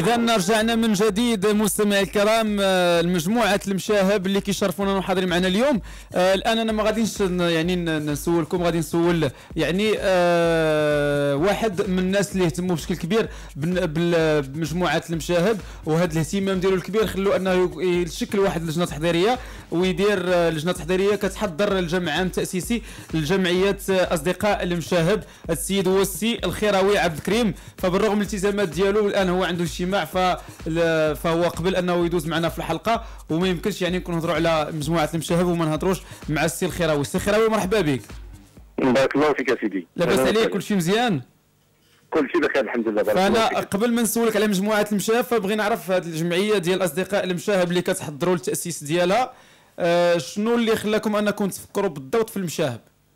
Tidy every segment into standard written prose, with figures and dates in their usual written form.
إذا رجعنا من جديد مستمعي الكرام، المجموعة المشاهب اللي كيشرفونا وحاضرين معنا اليوم. الآن أنا ما غاديش يعني نسولكم، غادي نسول يعني واحد من الناس اللي يهتموا بشكل كبير بمجموعة المشاهب، وهذا الاهتمام ديالو الكبير خلوا أنه يشكل واحد لجنة تحضيرية ويدير لجنة تحضيرية كتحضر الجمع عام تأسيسي لجمعية أصدقاء المشاهب. السيد هو السي الخيراوي عبد الكريم، فبالرغم من الالتزامات ديالو الآن هو عنده اجتماع، فهو قبل انه يدوز معنا في الحلقه، وما يمكنش يعني نكون نهضروا على مجموعه المشاهب وما نهضروش مع السي الخيراوي. السي الخيراوي مرحبا بك. بارك الله فيك يا سيدي. لاباس عليك؟ كلشي مزيان؟ كلشي بخير الحمد لله. فانا قبل ما نسولك على مجموعه المشاهب فبغي نعرف هذه الجمعيه ديال اصدقاء المشاهب اللي كتحضروا للتاسيس ديالها، شنو اللي خلاكم انكم تفكروا بالضبط في المشاهب؟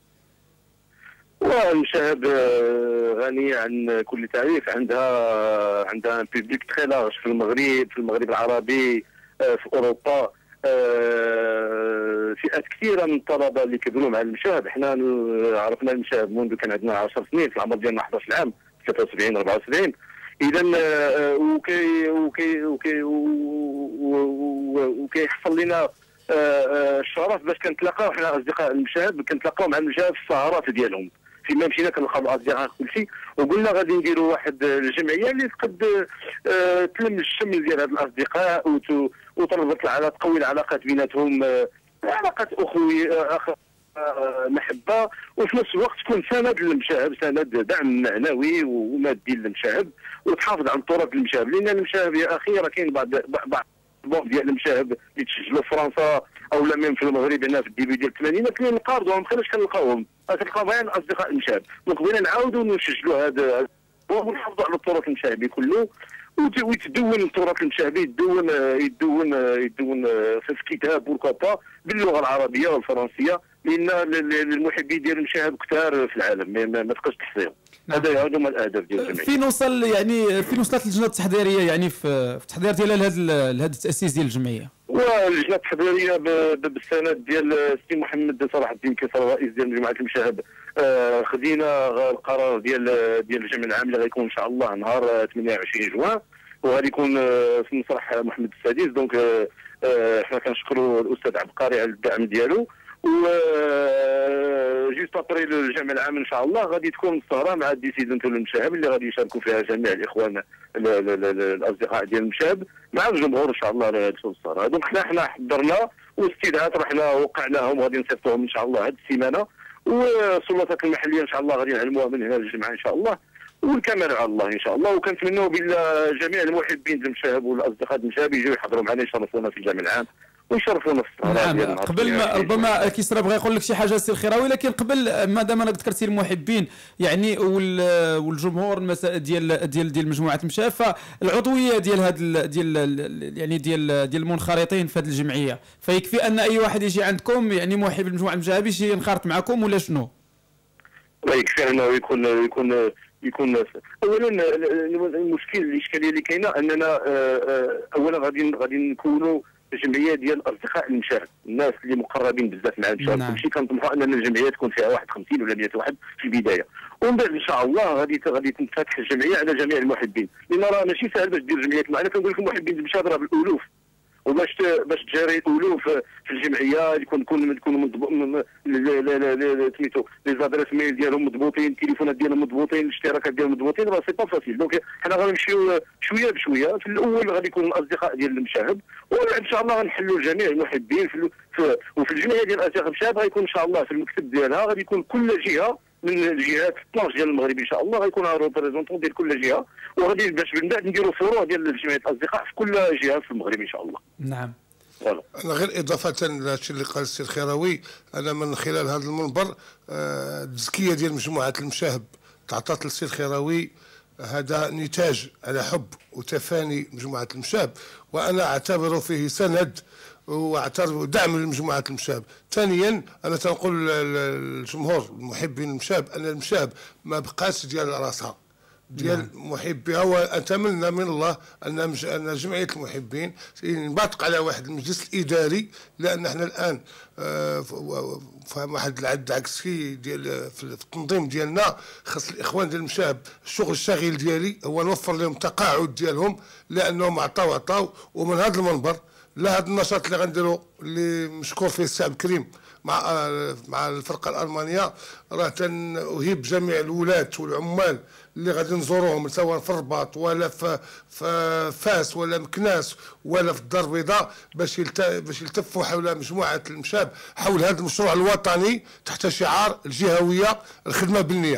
والمشاهب غنية عن كل تعريف، عندها بيبليك تخي لارج في المغرب العربي، في اوروبا. فئات كثيره من الطلبه اللي كيديروا مع المشاهب. حنا عرفنا المشاهب منذ كان عندنا 10 سنين، في العمر ديالنا 11 عام، 73 74. اذا وكيحصل لنا الشرف باش كنتلاقاو حنا اصدقاء المشاهب، كنتلاقاو مع المشاهب في السهرات ديالهم. فيما مشينا كنلقاو الاصدقاء كلشي، وقلنا غادي نديروا واحد الجمعيه اللي تقد تلم الشمل ديال هاد الاصدقاء وتربط العلاقات، تقوي العلاقات بيناتهم، علاقات اخويه، محبه، وفي نفس الوقت تكون سند للمشاهب، سند دعم معنوي ومادي للمشاهب، وتحافظ على التراث المشاهب. لان المشاهب يا اخي راه كاين بعض ديال المشاهب اللي تسجلوا في فرنسا او لا من في المغرب هنا في الديبي ديال الثمانينات اللي نقارضوهم، ما خلاش كنلقاوهم، كتلقاو غير اصدقاء المشاهب. دونك بغينا نعاودوا نسجلوا هذا ونحافظوا على التراث المشاهبي كله، ويتدون التراث المشاهبي، يدون في كتاب بوركوبا باللغه العربيه والفرنسيه، لان المحبين ديال المشاهب كثار في العالم ما تقدرش تحصيهم. هذا هما الاهداف ديال الجمعيه. فين وصلت اللجنه التحضيريه يعني في التحضير ديالها لهذا التاسيس ديال الجمعيه؟ واللجنه التحضيريه بالسند ديال السي محمد صلاح الدين كيصر، رئيس ديال مجموعه المشاهب. خدينا القرار ديال الجمع العام اللي غيكون ان شاء الله نهار 28 جوان، وغادي يكون في مسرح محمد السادس. دونك حنا كنشكروا الاستاذ عبقري على الدعم ديالو. و جيست ابري الجمع العام ان شاء الله غادي تكون السهره مع الديسيزون ديال المشاهب اللي غادي يشاركوا فيها جميع الاخوان الاصدقاء ديال المشاهب مع الجمهور ان شاء الله على هذه السهره. دونك حنا حضرنا واستدعاءات رحنا وقعناهم وغادي نصيفطوهم ان شاء الله هذه السيمانه، والسلطات المحليه ان شاء الله غادي نعلموها من هنا للجمعه ان شاء الله، والكمال على الله ان شاء الله. وكنتمنوا بالله جميع المحبين للمشاهب والاصدقاء المشاهب يجوا يحضروا معنا يشرفونا في الجمع العام ويشرفونا في السهره. نعم. قبل ما ربما كيسرى بغى يقول لك شي حاجه السي الخيراوي، لكن قبل ما دام انا ذكرتي المحبين يعني والجمهور ديال مجموعه المشاهب، فالعضويه ديال هاد ديال المنخرطين في هذه الجمعيه، فيكفي ان اي واحد يجي عندكم يعني محب لمجموعه المشاهب يجي ينخرط معكم ولا شنو؟ لا، يكفي انه يكون اولا المشكل الاشكاليه اللي كاينه اننا اولا غادي نكونوا جمعيه ديال اصدقاء المشاهد، الناس اللي مقربين بزاف مع المشاهد. نعم. كلشي كنطمحوا ان الجمعيه تكون فيها واحد 50 ولا 100 واحد في البدايه، ومن بعد ان شاء الله غادي تنفتح الجمعيه على جميع المحبين، لان راه ماشي سهل باش دير جمعيه. انا كنقول لكم محبين المشاهد راه بالالوف، وباش تجاري الالوف في الجمعيه يكونوا سميتو لي زادريس ميل ديالهم مضبوطين، التليفونات ديالهم مضبوطين، الاشتراكات ديالهم مضبوطين، راه سي با فاسيل. دونك حنا غنمشيو شويه بشويه. في الاول غادي يكون الاصدقاء ديال المشاهب، ومن بعد ان شاء الله غنحلوا جميع المحبين وفي الجمعيه ديال اصدقاء المشاهب غيكون ان شاء الله في المكتب ديالها غادي يكون كل جهه من الجهات 12 ديال المغرب ان شاء الله غيكون ريبريزونطون ديال كل جهه، وغادي باش من بعد نديروا فروع ديال جمعيه الاصدقاء في كل جهه في المغرب ان شاء الله. نعم. فوالا. انا غير اضافه لهادشي اللي قال السي الخيراوي، انا من خلال هذا المنبر التزكيه ديال مجموعه المشاهب تعطات للسي الخيراوي هذا نتاج على حب وتفاني مجموعه المشاهب، وانا اعتبره فيه سند واعتبره دعم لمجموعه المشاهب. ثانيا انا تنقول للجمهور المحبين المشاهب ان المشاهب ما بقاش ديال راسها، ديال محبيها، واتمنى من الله ان جمعيه المحبين ينبثق على واحد المجلس الاداري، لان احنا الان فهم واحد العد عكسي ديال في التنظيم ديالنا. خاص الاخوان ديال المشاهب الشغل الشاغل ديالي هو نوفر لهم تقاعد ديالهم، لانهم عطاو ومن هذا المنبر لا هذا النشاط اللي غنديروا اللي مشكور فيه السي عبد الكريم مع الفرقه الالمانيه، راه تنهيب جميع الولاة والعمال اللي غادي نزوروهم سواء في الرباط ولا في فاس ولا مكناس ولا في الدار البيضاء، باش يلتفوا حول مجموعه المشاب حول هذا المشروع الوطني تحت شعار الجهويه الخدمه بالنيه.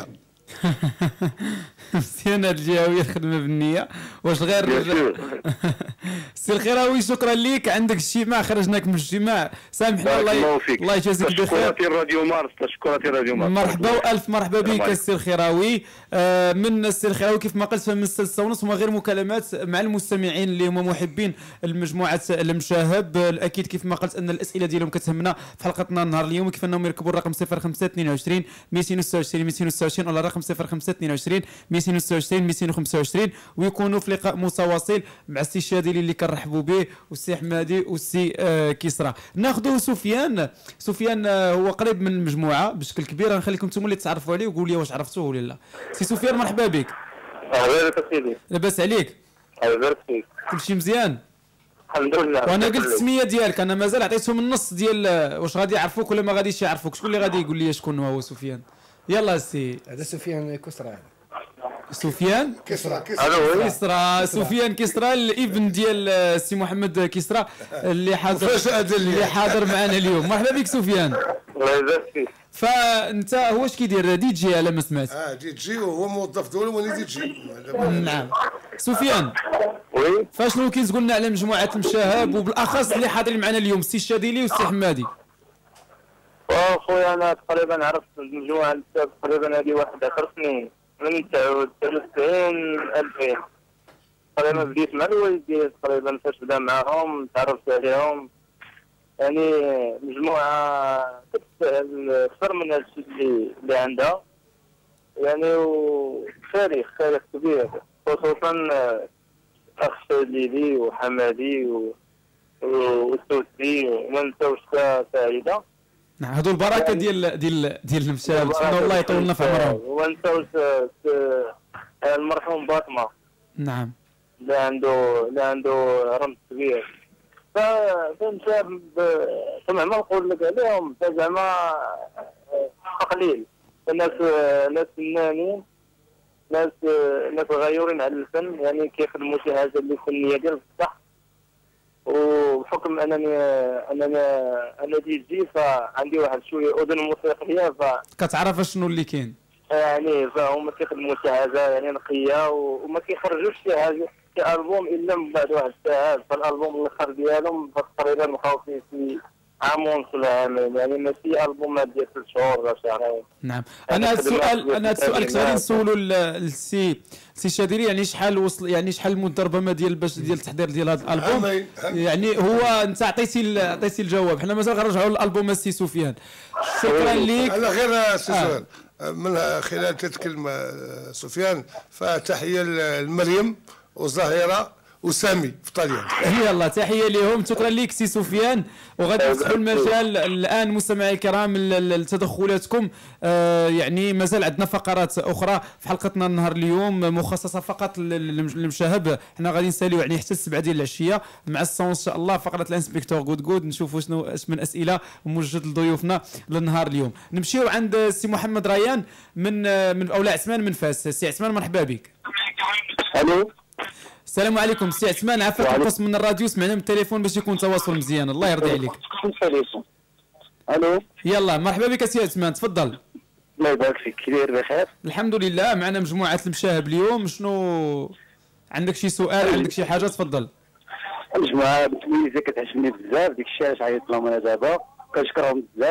مزيان هاد الجهويه الخدمه بالنيه. واش غير سي الخيراوي شكرا ليك، عندك اجتماع خرجناك من الاجتماع، سامحنا الله يجازيك بخير. شكرا راديو مارس، شكرا راديو مارس. مرحبا والف مرحبا بك السي الخيراوي. من السي الخيراوي كيف ما قلت من 6:30 هما غير مكالمات مع المستمعين اللي هما محبين المجموعه المشاهب. الاكيد كيف ما قلت ان الاسئله ديالهم كتهمنا في حلقتنا نهار اليوم، كيف انهم يركبوا الرقم 0522 226 226 ولا الرقم 0522 226 225 ويكونوا في لقاء متواصل مع السي الشاذلي اللي كنرحبوا به والسي حمادي والسي كسرى. ناخذوا سفيان هو قريب من المجموعه بشكل كبير، غنخليكم نتوما اللي تعرفوا عليه وقولوا لي واش عرفتوه ولا لا. سي سفيان مرحبا بك. اهلا سيدي. لاباس عليك؟ لاباس فيك؟ كلشي مزيان الحمد لله. وانا قلت السميه ديالك، انا مازال عطيتهم النص ديال واش غادي يعرفوك ولا ما غاديش يعرفوك. شكون اللي غادي يقول لي شكون هو سفيان؟ يلا سي. هذا سفيان كسرى. سفيان كسرى سفيان كسرى الابن ديال السي محمد كسرى اللي حاضر معنا اليوم. مرحبا بك سفيان. الله يبارك فيك. فانت هو اش كيدير؟ دي جي على ما سمعت. دي جي وهو موظف دولي ولي دي جي. نعم سفيان، وي فاشنو كتقول لنا على مجموعه المشاهب وبالاخص اللي حاضرين معنا اليوم السي الشاذلي والسي حمادي؟ خويا انا تقريبا عرفت المجموعه تقريبا هذه 11 سنين من 99 2000 تقريبا. بديت مع الوالدين تقريبا فاش بدا معاهم تعرفت عليهم، يعني مجموعه اكثر من هادشي اللي عندها يعني، وتاريخ كبير خصوصا اخ شاذلي وحمادي والسوسي وما نساوش سعيده. نعم هذو البركه ديال المشاهد، نتمنى الله يطول لنا في عمرهم. وما نساوش المرحوم باطمه. نعم اللي عنده رمز كبير. فنشاب سمع ما نقول لك عليهم زعما قليل، ناس فنانين، ناس غيورين على الفن، يعني كيخدموا شي حاجه اللي فنيه ديال بصح. وبحكم انا دي جي فعندي واحد شويه اذن موسيقيه كتعرف شنو اللي كاين، يعني فهم كيخدموا شي حاجه يعني نقيه وما كيخرجوش شي حاجه شي البوم الا من بعد واحد الساعات. فالالبوم الاخر ديالهم تقريبا بقاو فيه في عام ونص عامين، يعني ماشي البومات ديال 3 شهور ولا شهرين. نعم انا هذا السؤال كنت غادي نسولو للسي الشاذلي، يعني شحال وصل، يعني شحال المده ربما ديال التحضير ديال هذا الالبوم؟ يعني هو انت عطيتي الجواب، حنا مازال غنرجعوا للالبوم السي سفيان. شكرا لك. انا غير سي سؤال من خلال تتكلم سفيان، فتحيه لمريم وزهيره وسامي في طاليان. يلا تحيه لهم. شكرا لك سي سفيان، وغادي نفتحوا المجال الان مستمعي الكرام لتدخلاتكم. يعني مازال عندنا فقرات اخرى في حلقتنا النهار اليوم مخصصه فقط للمشاهب. حنا غادي نساليو يعني حتى 7 ديال العشيه مع الصون ان شاء الله فقره الانسبكتور جود نشوفوا شنو من اسئله موجهه لضيوفنا للنهار اليوم. نمشيو عند السي محمد ريان من اولى عثمان من فاس. سي عثمان مرحبا بك. الو السلام عليكم سي عثمان، عفاك القص من الراديو، سمعنا من التليفون باش يكون تواصل مزيان. الله يرضي عليك. الو يلا مرحبا بك سي عثمان، تفضل. الله يبارك فيك. كي داير؟ بخير الحمد لله. معنا مجموعه المشاهب اليوم، شنو عندك شي سؤال عندك شي حاجه؟ تفضل. المجموعه بالتمييزه كتعجبني بزاف، ديك الشيء علاش عيطت لهم انا دابا، كنشكرهم بزاف.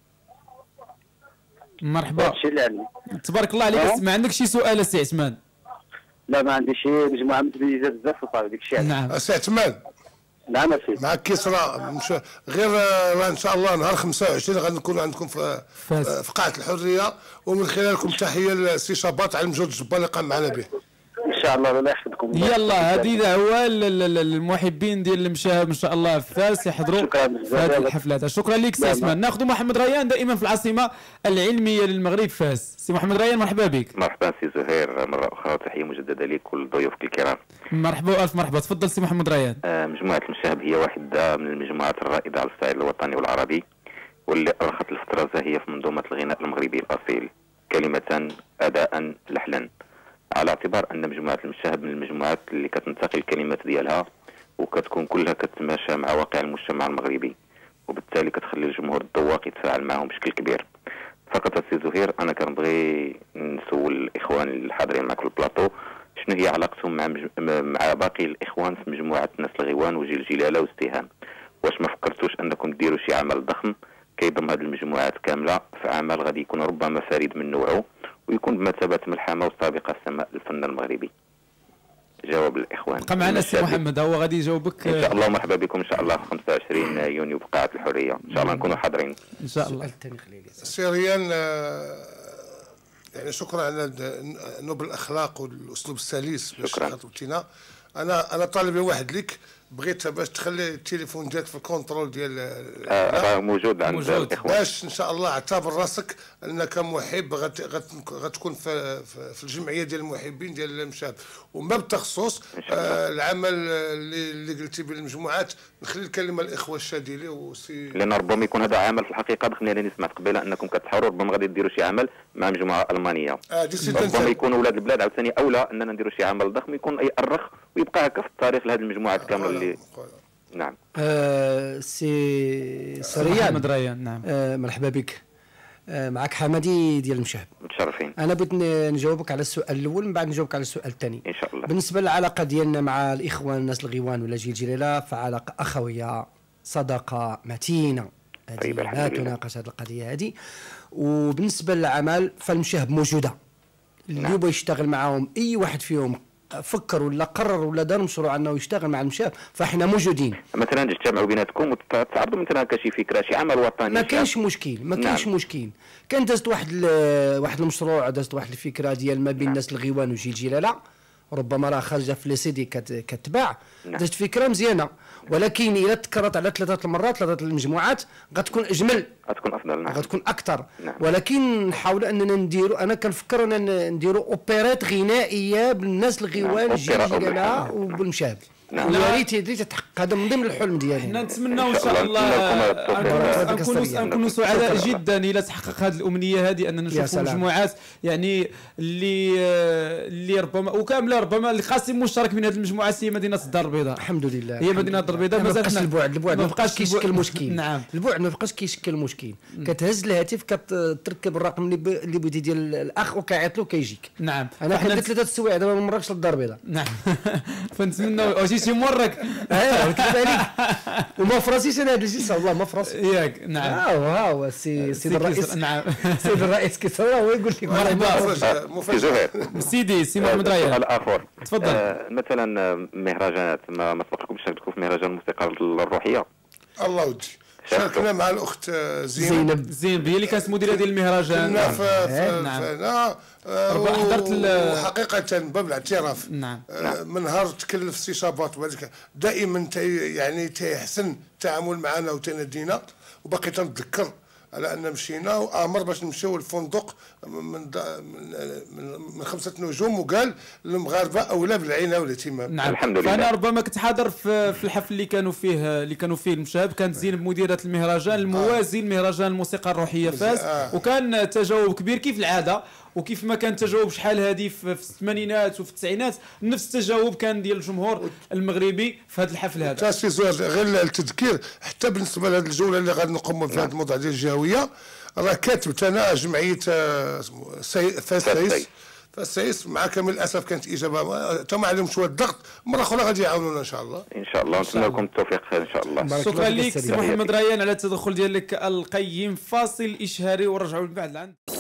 مرحبا. هادشي اللي عندي. تبارك الله عليك. ما عندك شي سؤال سي عثمان؟ لا ما عندي شي، مجموعه متميزه بزاف وصافي ديك الشيء. نعم سي عثمان نعم السيد. مع كسرى غير ان شاء الله نهار 25 غادي نكونوا عندكم في قاعه الحريه، ومن خلالكم تحيه للسي شباط على المجهود الجبار اللي قام معنا به. ان شاء الله الله يحفظكم. يلا هذه دعوه للمحبين ديال المشاهب ان شاء الله في فاس يحضروا في هذه الحفلات. شكرا لك سي عثمان. ناخذ محمد ريان دائما في العاصمه العلميه للمغرب فاس. سي محمد ريان مرحبا بك. مرحبا سي زهير مره اخرى، تحيه مجدده لك ولضيوفك الكرام. مرحبا والف مرحبا. تفضل سي محمد ريان. مجموعه المشاهب هي واحده من المجموعات الرائده على الصعيد الوطني والعربي، واللي ارخت الفتره الزاهيه في منظومه الغناء المغربي الاصيل كلمه اداء لحنا، على اعتبار ان مجموعه المشاهب من المجموعات اللي كتنتقي الكلمات ديالها وكتكون كلها كتماشى مع واقع المجتمع المغربي، وبالتالي كتخلي الجمهور الذواق يتفاعل معهم بشكل كبير. فقط السي زهير انا كنبغي نسول الاخوان الحاضرين معك في البلاطو شنو هي علاقتهم مع باقي الاخوان في مجموعه ناس الغيوان وجيل جلاله واستهام؟ واش ما فكرتوش انكم ديروا شي عمل ضخم كيضم هذه المجموعات كامله في عمل غادي يكون ربما فريد من نوعه ويكون بمثابه ملحمه وسابقه السماء للفن المغربي؟ جواب الاخوان. بقى معنا السي محمد هو غادي يجاوبك ان شاء الله. مرحبا بكم ان شاء الله 25 يونيو بقاعه الحريه، ان شاء الله نكونوا حاضرين ان شاء الله. سي ريان يعني شكرا على نبل الاخلاق والاسلوب السلس باش خاطبتينا. انا طالب واحد لك، بغيت باش تخلي التليفون ديالك في الكونترول ديال موجود عند الاخوان، باش ان شاء الله اعتبر راسك انك محب غتكون في الجمعيه ديال المحبين ديال المشاهد. وما بالتخصص العمل اللي قلتي بالمجموعات نخلي الكلمه الاخوه الشاديلي لان ربما يكون هذا عمل في الحقيقه دخلني انا سمعت قبيله انكم كتحاوروا ربما غادي ديروا شي عمل مع مجموعه المانيه. ربما يكون اولاد البلاد عاوتاني اولى اننا نديروا شي عمل ضخم يكون يأرخ ويبقى هكا في التاريخ لهذه المجموعات كامله اللي نعم. سي ريان محمد ريان نعم. مرحبا بك. معك حمدي ديال المشاهب. متشرفين. انا بغيت نجاوبك على السؤال الاول من بعد نجاوبك على السؤال الثاني ان شاء الله. بالنسبه للعلاقه ديالنا مع الاخوان الناس الغيوان ولا جيل جلاله فعلاقه اخويه صداقه متينه هذه لا تناقش هذه القضيه هذه. وبالنسبه للعمل فالمشاهب موجوده اللي يبغى يشتغل معاهم اي واحد فيهم فكر ولا قرر ولا دار مشروع انه يشتغل مع المشاهب فاحنا موجودين. مثلا تجتمعوا بيناتكم وتعرضوا مثلا هكا شي فكره شي عمل وطني ما كاينش مشكل ما كاينش مشكل. كان دازت واحد المشروع دازت واحد الفكره ديال ما بين الناس الغيوان وجيل جلاله ربما راه خارجه في لي سيدي كتباع. دازت فكره مزيانه ولكن الا تكررت على ثلاثه المرات ثلاثه المجموعات غتكون اجمل غتكون افضل. نعم. غتكون اكثر. نعم. ولكن نحاول اننا نديروا انا كنفكر اننا نديروا اوبيرات غنائيه بالناس الغيوان جيل جلاله وبالمشاهب. نعم. ويا ريت يتحقق هذا من ضمن الحلم ديالي. حنا نتمناو ان شاء الله نكونوا سعداء جدا الى تحقق هذه الامنيه هذه اننا نشوفوا مجموعات يعني اللي ربما وكامله ربما اللي خاصين مشترك من هذه المجموعات هي مدينه الدار البيضاء. الحمد لله هي مدينه الدار البيضاء مازال البعد ما بقاش كيشكل مشكل. نعم. البعد ما بقاش كيشكل مشكل. كتهز الهاتف كتركب الرقم اللي بغيتي ديال الاخ وكيعيط له كيجيك. نعم. انا حنا 3 السوايع دابا ما مرقش للدار البيضاء. نعم. فنتمنوا شي مرك كذلك وما فراسيش انا هذا الشيء والله ما فراسي ياك. نعم. ها هو سيد الرئيس. نعم. سيد الرئيس كيصور هو يقول لك مرحبا زهير سيدي سي محمد ريان. سؤال اخر تفضل. مثلا مهرجانات ما سبقكم شاركتوا في مهرجان الموسيقى الروحيه؟ الله ودي شاركنا مع الاخت زينب هي اللي كانت مديره ديال المهرجان. كنا في حضرت وحقيقه باب الاعتراف. نعم. من نهار تكلف السي شاباط دائما يعني تيحسن التعامل معنا وتنادينا وباقي تنتذكر على ان مشينا وامر باش نمشيو للفندق من 5 نجوم وقال المغاربه اولى بالعنايه والاهتمام. نعم. الحمد لله. فانا ربما كنت حاضر في الحفل اللي كانوا فيه المشاهب. كانت زينب مديره المهرجان الموازي لمهرجان الموسيقى الروحيه فاس. وكان تجاوب كبير كيف العاده وكيف ما كان تجاوب شحال هذه في الثمانينات وفي التسعينات نفس التجاوب كان ديال الجمهور المغربي في هذا الحفل هذا. تاسي زوار غير التذكير حتى بالنسبه لهذه الجوله اللي غادي نقوموا في هذا الموضوع ديال الجهويه راه كاتبت انا جمعيه فاس مع كامل الاسف كانت اجابه تما عليهم شويه الضغط مره اخرى غادي يعاونونا ان شاء الله. ان شاء الله نتمنى لكم التوفيق ان شاء الله. شكرا لك سي محمد ريان على التدخل ديالك القيم. فاصل اشهاري ونرجعوا من بعد